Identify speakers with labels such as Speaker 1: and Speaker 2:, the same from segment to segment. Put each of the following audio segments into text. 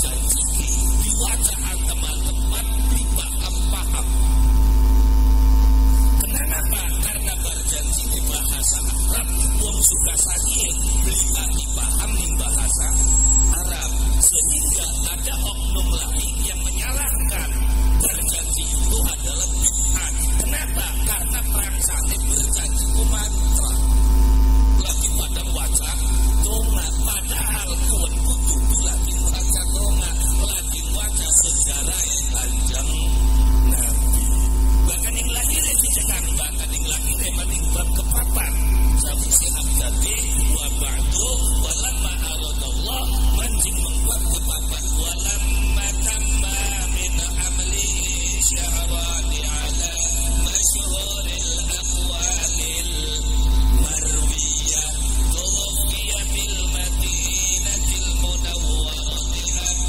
Speaker 1: berjanji di wajah teman-teman paham. Kenapa? Karena berjanji di bahasa Arab, wong suka sakit berita dipahami bahasa Arab, sehingga ada oknum lain yang menyalahkan berjanji itu adalah bid'ah. Kenapa? Karena prangsane berjanji ku mantra lagi pada wajah donga, padahal kuwen kudu lagi wajah donga, lagi wajah sejarah Kanjeng Nabi. Bahkan yang lagi dicekang, bahkan yang lagi maning bab kepapan sawise abdati wa ba'du walamma aradallah mancing membuat kepapan walamma tamma min amli syahrani ala masyhuril aqwalil marwiyah tuwfiya bil madinatil munawwarati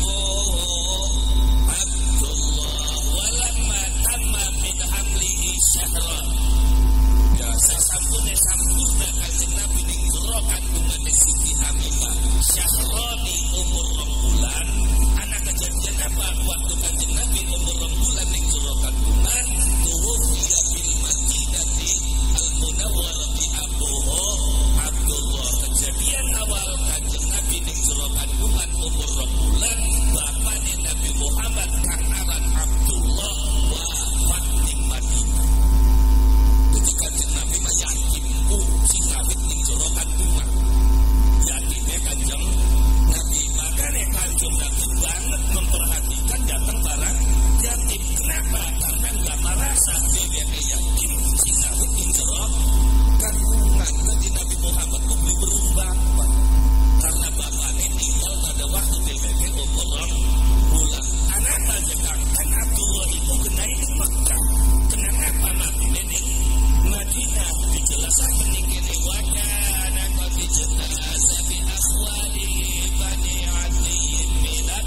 Speaker 1: Abdullah walamma tamma min amlihi syahran. Ya sasampune sampurna Kanjeng Nabi ning jero kandungane Siti Aminah syahrani umur 2 bulan. Anak kejadian apa waktu Kanjeng Nabi umur 2 bulan ning jero kandungan tuwfiya bil madinati al munawwarati abuhu Abdullah. Kejadian awal Kanjeng Nabi ning jero kandungan umur 2 bulan bapane Nabi Muhammad kang aran Abdullah wafat ning Madinah. Jadi Kanjeng Nabi mah yatim sing kawit ning jero kandungan. Yatimnya Kanjeng Nabi, makanya Kanjeng Nabi banget memperhatikan datang barang yatim. Kenapa? Karena nggak merasa dia yatim sing kawit ning jero kandungan. Jadi Nabi Muhammad tuh beli berubah karena bapaknya tinggal pada waktu dia umur 2 bulan. Anak aja kan Abdullah itu kena di Mekah. Kenapa mati di Madinah? Dijelaskan ini wajana qad jannasa bi akhwali bani adiyin minat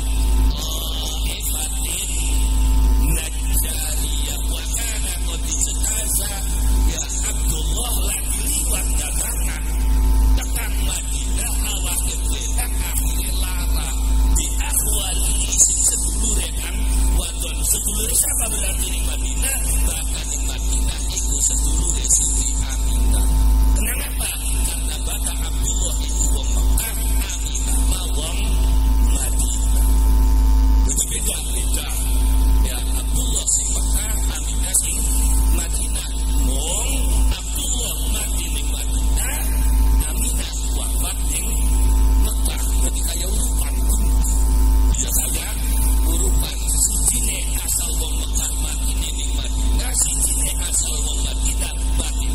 Speaker 1: ta'ifatin najjariyah wajana qad jannasa ya Abdullah lagi liwat dagangan tekan Madinah awak kebetak akhirnya lara di akhwali sing sedulure kan wadon sedulure siapa berarti di Madinah? Bahkan di Madinah itu sedulure Siti Aminah. Kenapa? Karena bata Abdullah itu wong Mekah, Aminah mah wong Madinah. Itu beda-beda. Ya Abdullah sing Mekah, Aminah sing Madinah. Wong Abdullah mati ning Madinah, Aminah wafat ning Mekah. Jadi kayak urupan. Bisa saja urupan sijine asal wong Mekah mati ning Madinah, sijine asal wong Madinah mati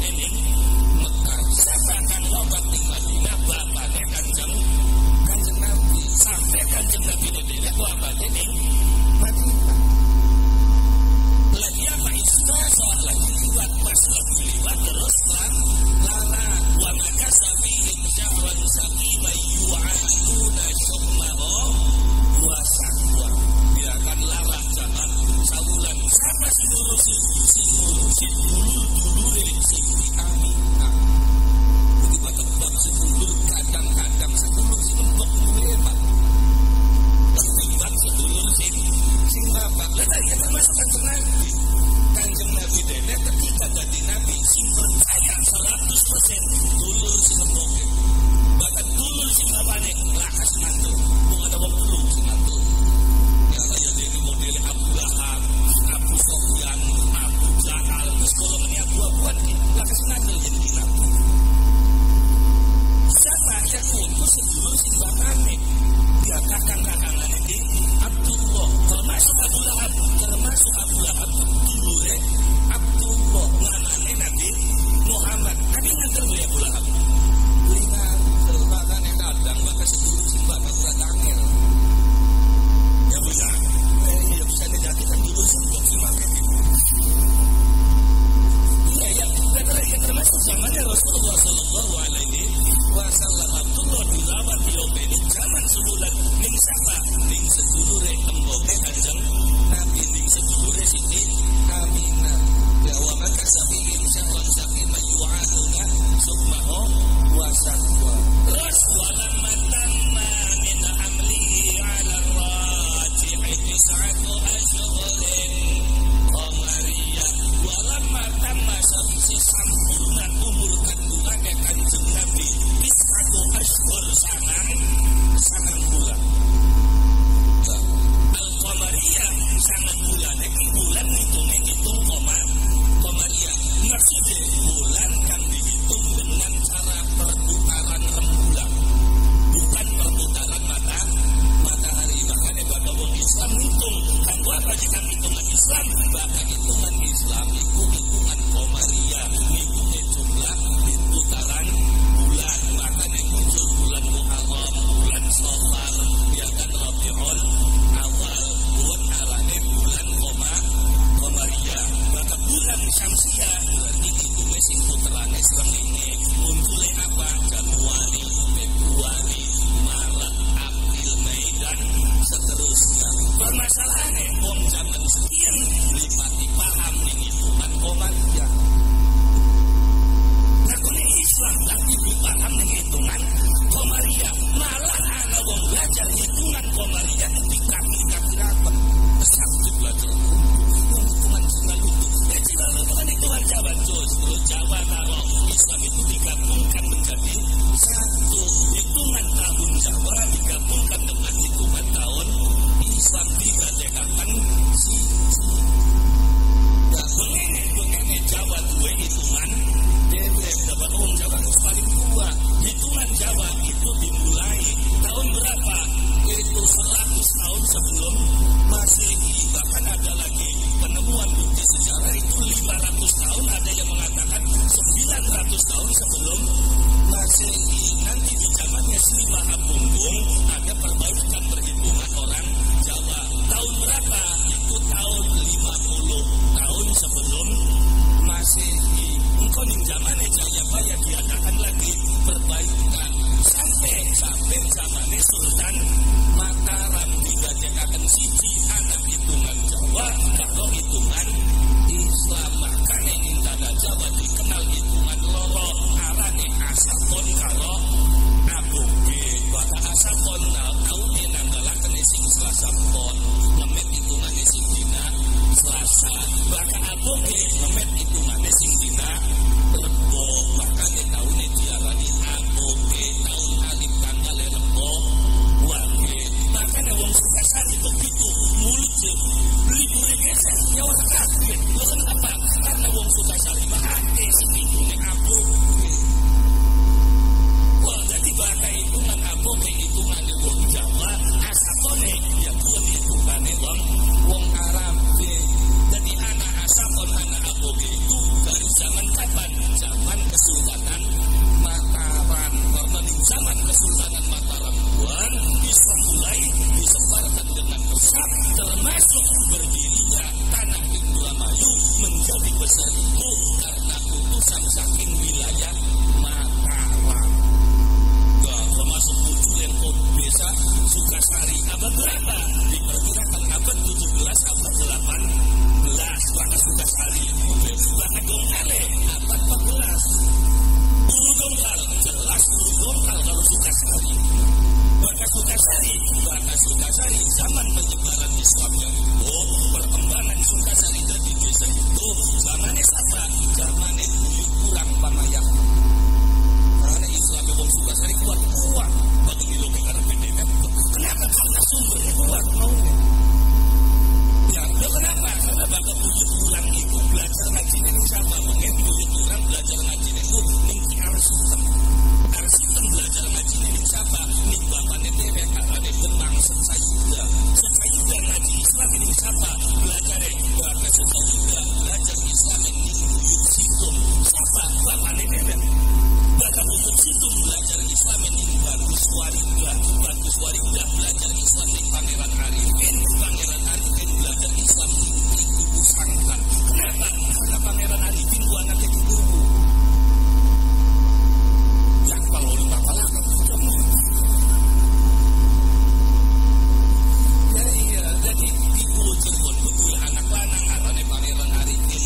Speaker 1: permasalahannya wong zaman sekian lipati paham ning hitungan Komariah. Ngakune Islam tapi dipaham ning hitungan Komariah, malah ana wong belajar hitungan Komariah di kaki-kaki rapat. Sakti belajar hitungan Jawa itu. Jawa itu kan hitungan Jawa justru Jawa kalau Islam itu digabungkan menjadi satu. Hitungan tahun Jawa digabungkan dengan hitungan tahun Islam, digadekakan siji. Nah, begini Jawa dua hitungan dewek dapat orang Jawa itu paling tua. Hitungan Jawa itu dimulai tahun berapa? Itu 100 tahun sebelum Masehi. Bahkan ada lagi penemuan bukti sejarah itu 500 tahun, ada yang mengatakan 900 tahun sebelum Masehi. Nanti di zamannya Sri Mahabumbung ada perbaikan perhitungan orang Jawa. Tahun berapa? Itu tahun 50 tahun sebelum Masehi. Engkau ning zamannya Jayabaya diadakan lagi perbaikan sampai zamannya Sultan Mataram digadekakan siji anak hitungan Jawa kalau hitungan Islam. Makanya intana Jawa dikenal hitungan loro arane asapon kalau aboge. Baka asapon tahu nenanggalakan sing Selasa pon ngemet hitungannya sing dina Selasa. Baka aboge ngemet hitungannya sing dina Rebo. Makanya tahunnya diarani aboge, tahun alif tanggal Rebo wage. Makanya wong Sukasari begitu mulut je libur geser nyawa kabeh. Lo kenapa? Karena wong Sukasari mah ate sebetulnya aboge. Wah, jadi baka hitungan aboge hitungan wong Jawa, asapone ya pun hitungan wong Arab. Jadi anak asapon anak aboge itu dari zaman kapan? Zaman Kesultanan Mataram. Karena di zaman Kesultanan Mataram Tuhan bisa mulai disebarkan dengan pesat, termasuk berdirinya tanah Indramayu menjadi besar itu karena utusan saking wilayah Mataram. Termasuk muncul yang desa Sukasari abad berapa? Diperkirakan abad 17, abad 18. Maka Sukasari bahkan Donggale abad 14. Buru Dongkal jelas Buru Dongkal kalau Sukasari. Maka Sukasari zaman penyebaran Islam yang itu, perkembangan Sukasari dari desa itu zamannya siapa? Zamannya Buyut Kurang Pamayak. Karena Islam yang Sukasari kuat bagi di logika berbeda. Kenapa? Karena sumbernya kuat maunya. Ya, kenapa? Karena bapak Buyut Kurang itu belajar ngaji ini sama. Mungkin Buyut Kurang belajar ngaji itu ning Arsitem. Arsitem belajar ngaji ini siapa? Ning bapaknya Dewe karena dia benang Secayuda. Secayuda ngaji Islam ini siapa? Belajar bapak Secayuda belajar Islam ini Buyut Situm. Siapa? Bapaknya Dewe. Bapak Buyut Situm belajar Islam ini Bagus Warida. Bagus Warida belajar Islam ini Pangeran Arifin. Pangeran Arifin belajar Islam ini Kubu Sangkan. Kenapa? Karena Pangeran Arifin itu anaknya guru. Yang kalau lima palakan kamu. Ya iya, jadi ibu Cirebon betul anak lanang karena Pangeran Arifin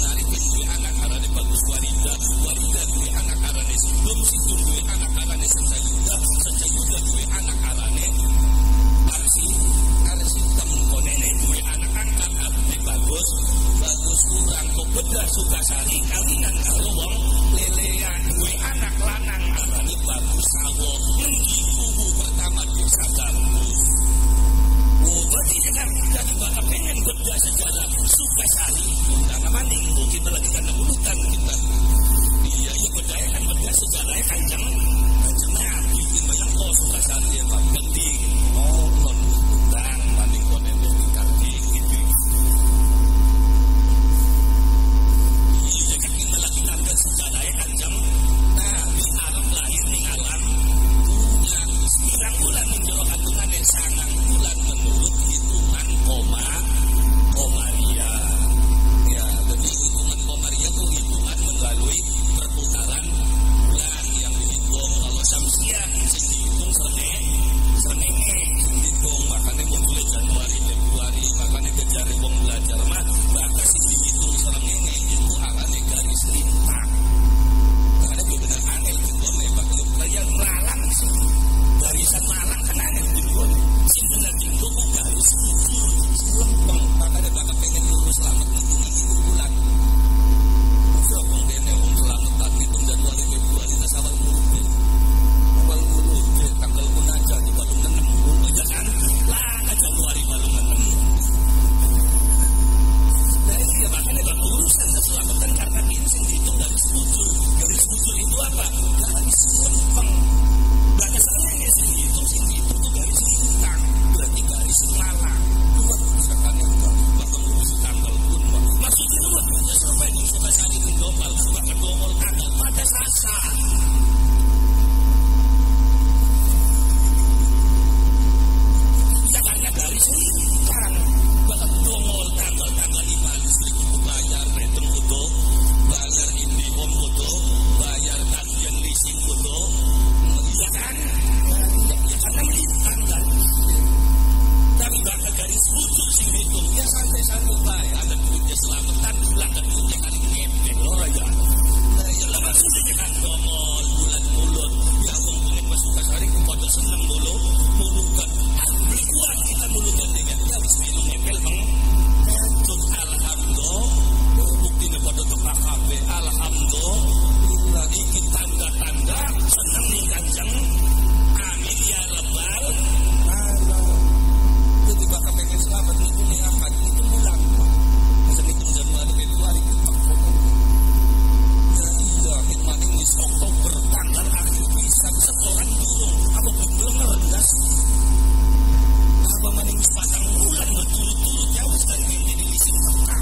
Speaker 1: sing hitung ya santai-santai bae, ada duitnya selamatan, lah ada duitnya kali ngepek lho ya. Nah, ya lah maksudnya kan domol bulan mulut, ya wong kulit masuk kasari kepada seneng dulu, mulukan. Beli kuat kita mulukan dengan ya wis minum ngepel meng. Terus alhamdulillah, buktinya pada tukar kabeh, alhamdulillah iki tanda-tanda seneng ning Kanjeng. Amin ya rabbal alamin. Jadi bakal pengen selamat niku ning akad itu bulan. Mesen itu Januari Februari kita pokoknya. Ya iya, hitmaning wis Oktober tanggal akhir bisa setoran durung. Apa belum ngerendas? Apa maning sepatang bulan berturut-turut ya wis kan ini diisin peka.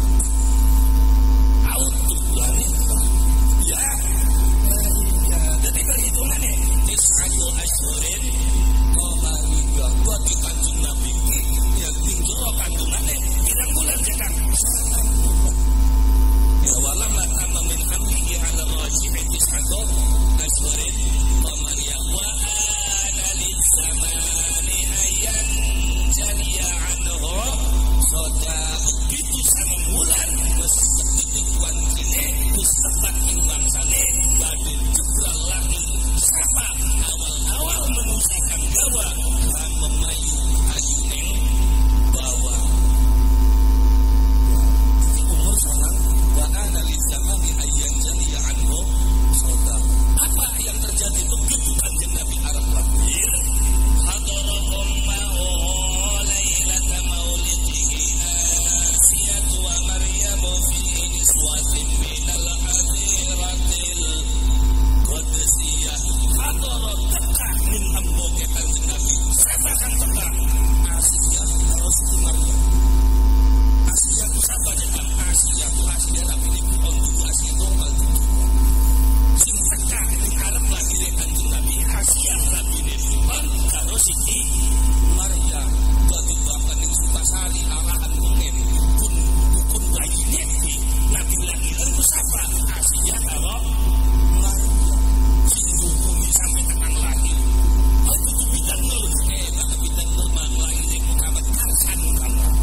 Speaker 1: Auto bulan itu. Ya. Ya, jadi perhitungannya Tis'ayu Asyurin Komariga buat di Kanjeng Nabi ya tinggal kandungannya pirang bulan cekang 9 bulan. Ya walamma tamma min hamlihi ala raji'i Tis'atu Asyurin Komariga wa ana lizamani ayyan jaliya anhu soda itu sama bulan terus begitu kuantine terus tepat imbangsane badin jebral langit sapa awal-awal menusahkan gawa dan memayu ayuning bawa umur seorang wa analis zamani ayyan jaliya anhu soda. Apa yang terjadi begitu Kanjeng Nabi Arab lahir hadara ummahu lailata maulidihi Asiyatu wa Maryamu fi niswatin minal hadiratil Qudusiyah hadara tekah min amboke Kanjeng Nabi sebakan tekah Asiyah harus Maryam. Asiyah itu siapa dengan Asiyah itu Asiyah tapi ini bukan dulu Asiyah tunggal sing tekah ning Arab lahir Kanjeng Nabi Asiyah tapi ini bukan karo Siti Maryam dadi bapak ning Sukasari arahan mungkin pun bayi nebi Nabi lahiran itu siapa Asiyah karo Maryam sing hukumi sampai tekan lahir aku tuh bidan nur bakal bidan nur mang lahir Muhammad Karsan Muhammad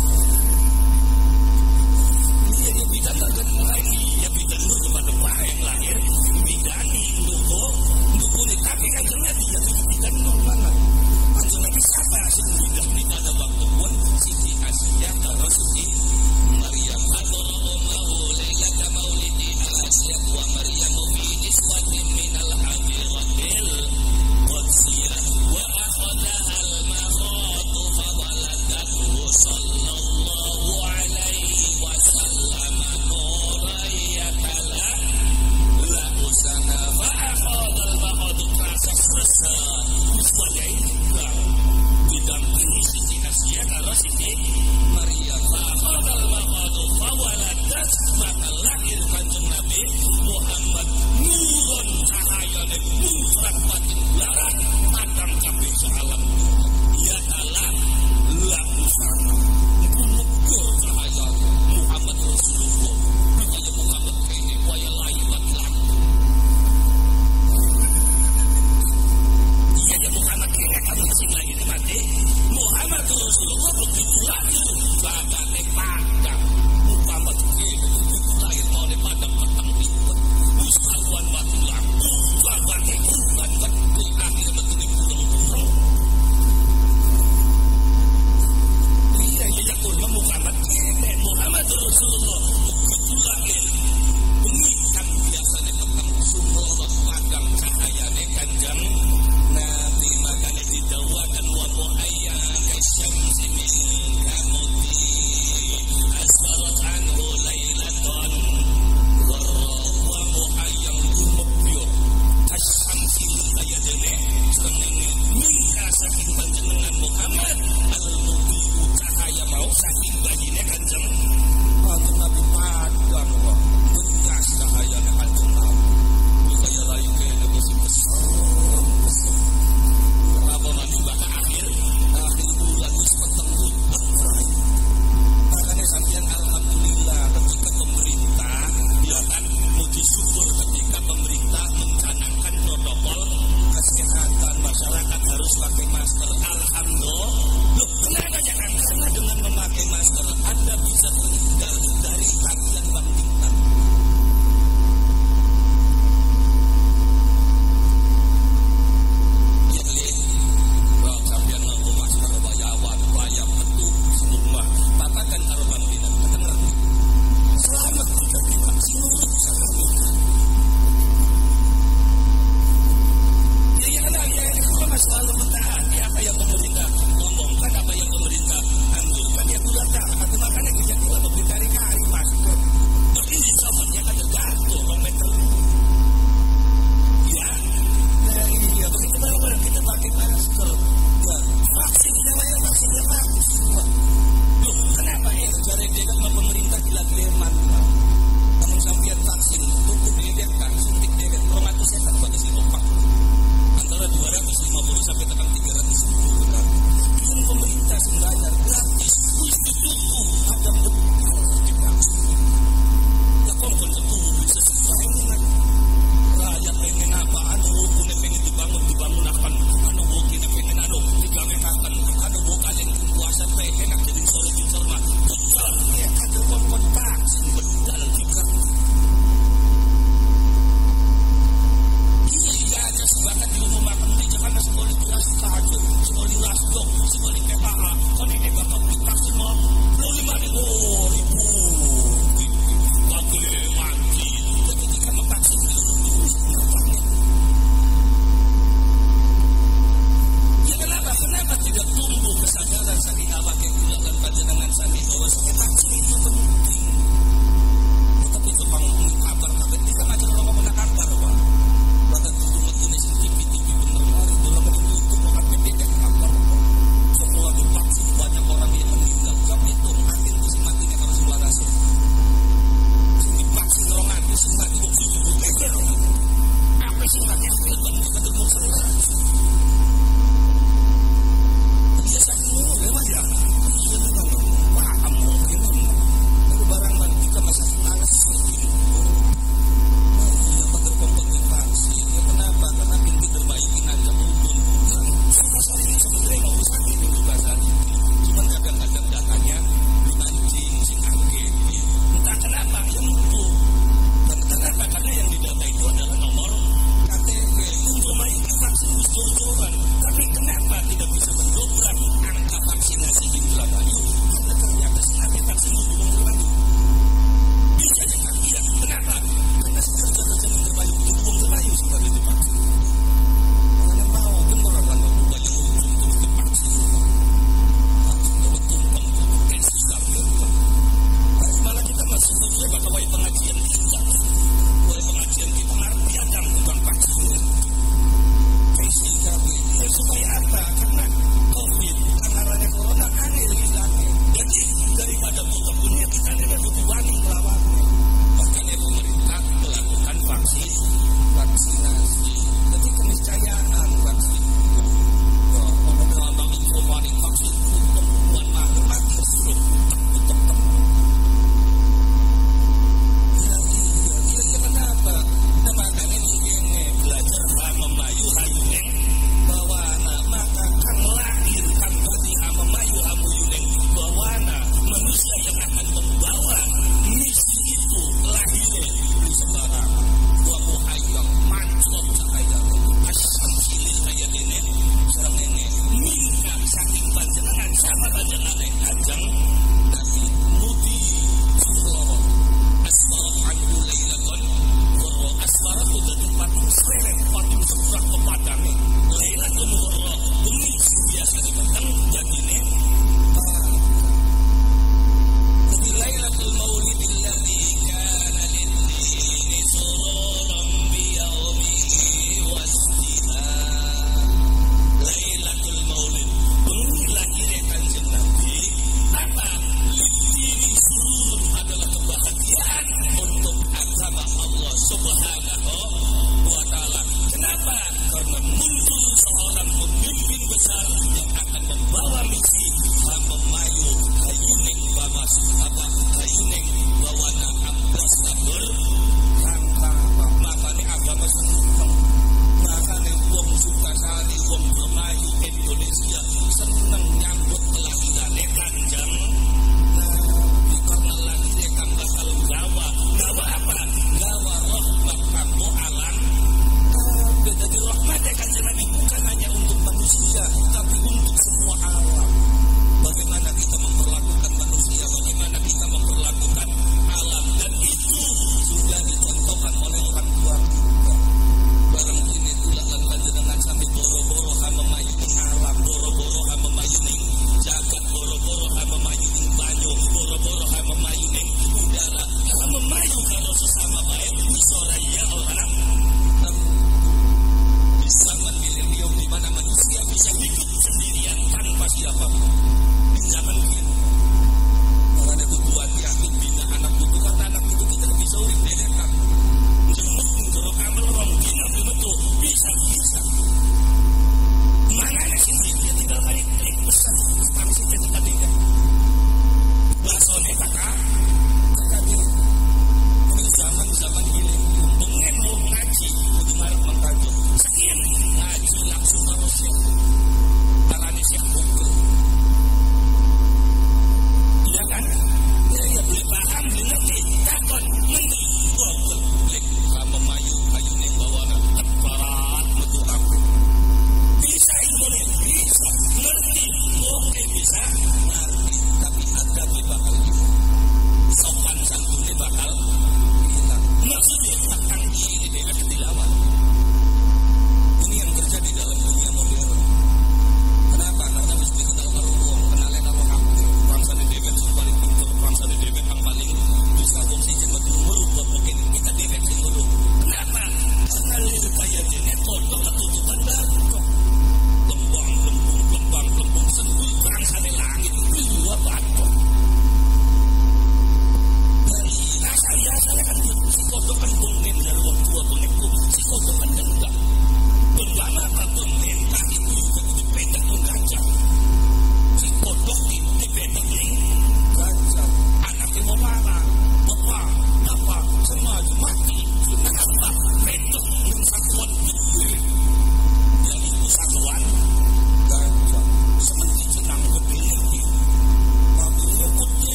Speaker 1: iya dia bidan nur kan lagi ya bidan nur kepada pak yang lahir bidani nduku nih tapi Kanjeng Nabi ya bidan nur mana Kanjeng Nabi siapa sing bidan nih pada waktu pun Siti Asiyah karo Siti Maryam hadara ummahu lailata maulidi Asiyah wa Maryamu fi niswatin minal hadiratil Qudsiyah wa akhadhaha al-makhatu fa waladatu sallallahu alaihi wasallam nurayatala la usana fa akhadha al-makhatu proses resah uswanya ini didampingi Siti Asiyah karo Siti Maryam fa akhadha al-makhatu fa waladat maka lahir Kanjeng Nabi Muhammad nurun cahayane mufrad batin larat padang kabeh sealam ya Allah la usana mukur cahaya Muhammad Rasulullah kaya Muhammad kene waya layu laki-laki iya Muhammad kene kan sing lahir mati Muhammad Rasulullah begitu lahir bagate padang Muhammad kene begitu lahir oleh padang petang itu usahawan batu lampu bagate kuban batu akhir metune pulang iya ya kurma Muhammad kene Muhammad Rasulullah begitu lahir bumi kan biasanya petang sumur padang cahayane Kanjeng Nabi makanya didawakan wa mu'ayya kasyamsi min kamudi asfarat anhu laylatan warra wa mu'ayya mubyo kasyamsi kaya dene senengnya minka saking panjenengan Muhammad al-mubiu cahaya mau saking bayinya Kanjeng Nabi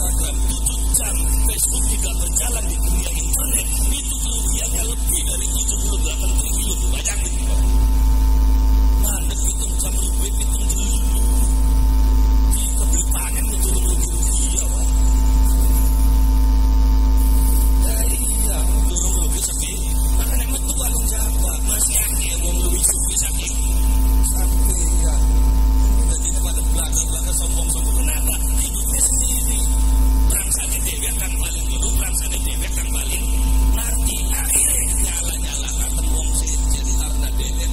Speaker 1: Instagram 7 jam, Facebook tidak berjalan di dunia internet, itu kerugiannya lebih dari 78 triliun. Bayangin, Pak. Mana hitung jam rupiah, hitung triliun. Di kebeli panen itu rugi ya, Pak. Iya, dorong lebih sepi. Makanya metu anu jabat, masih akeh wong luwih suwi saking. Sampai ya. Jadi pada belakang sombong-sombong. Kenapa? Hidupnya sendiri. Berangsane dewek kang paling dulu, berangsane dewek kang paling ngerti. Akhirnya nyala-nyala kan wong sejen karena dewek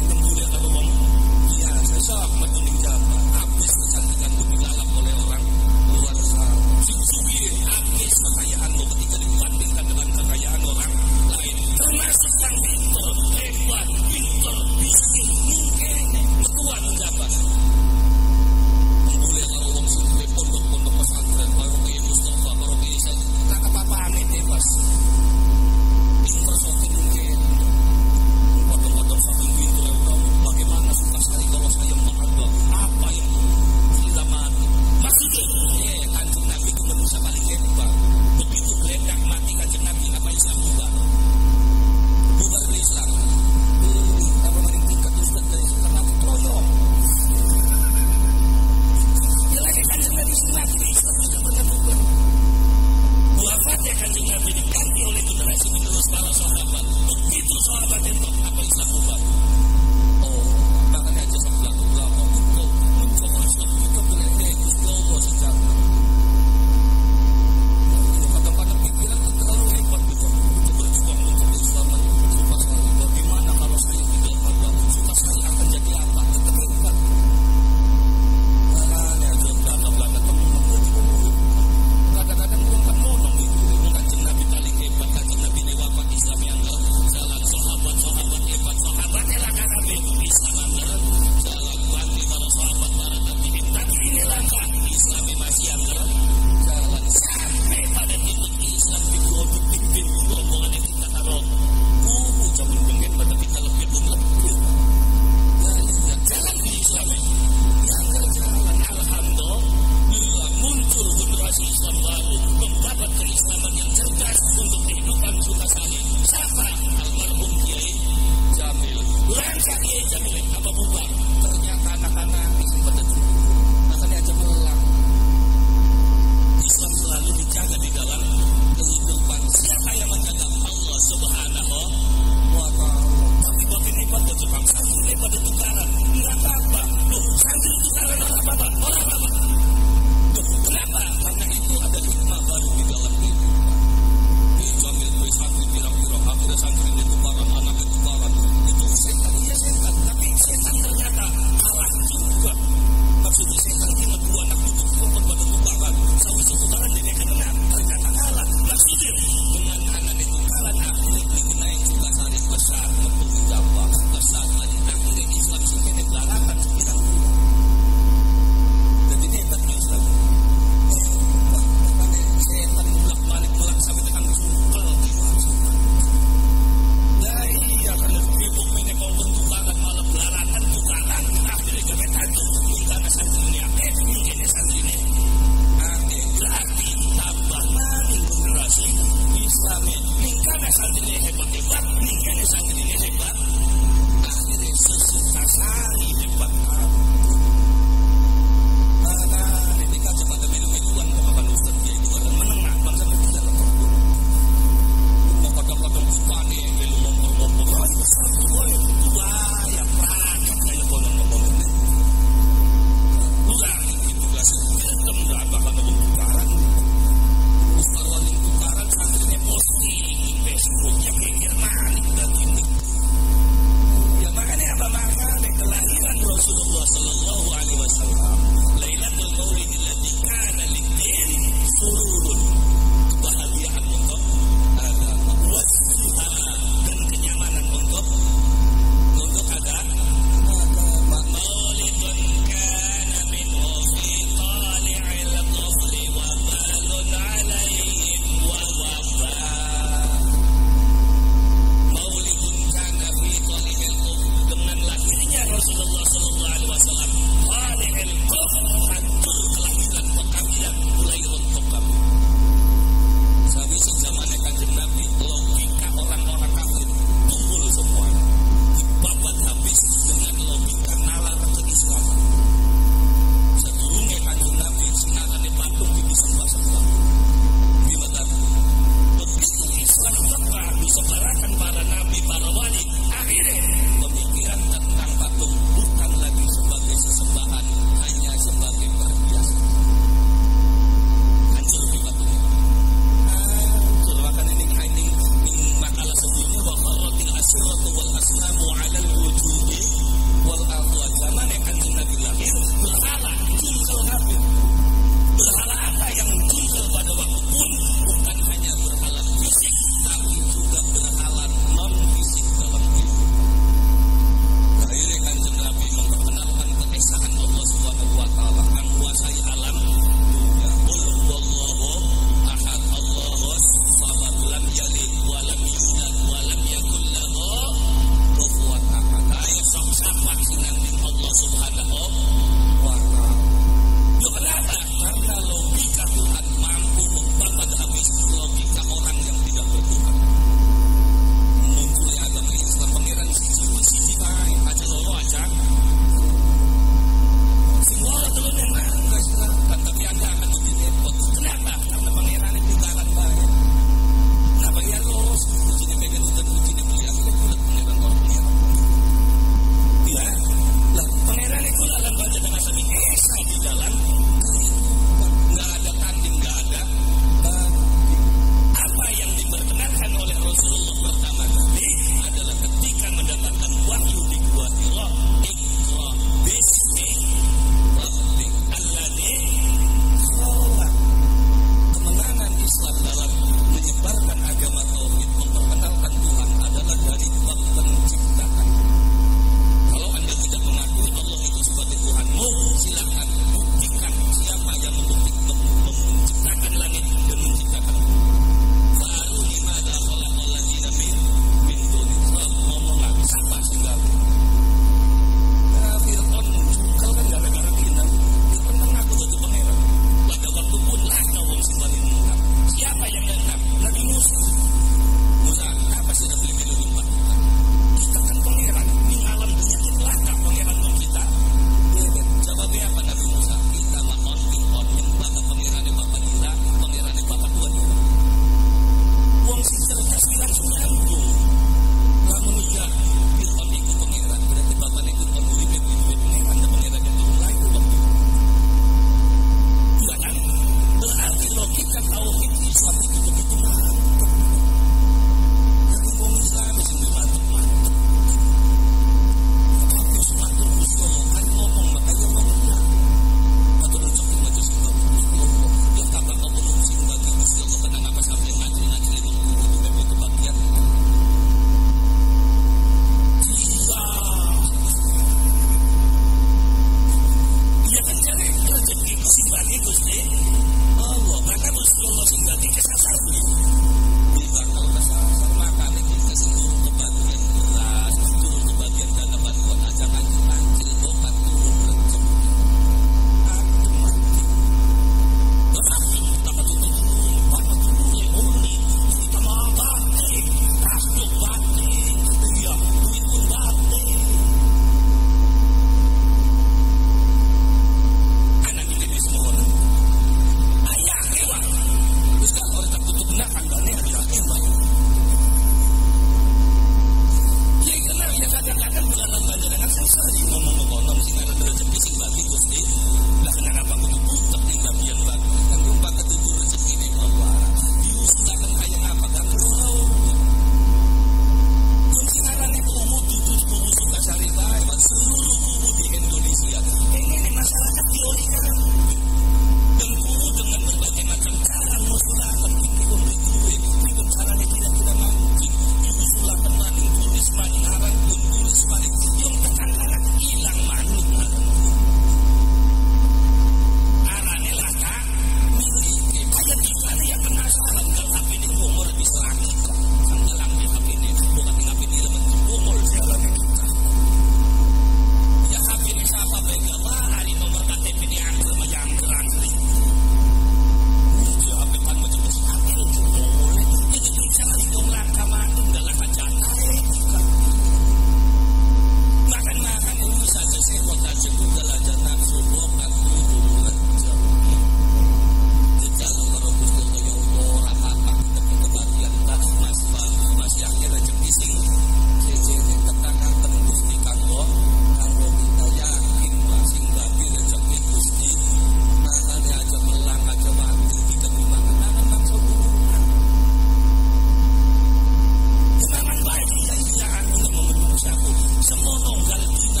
Speaker 1: ngono kali cerita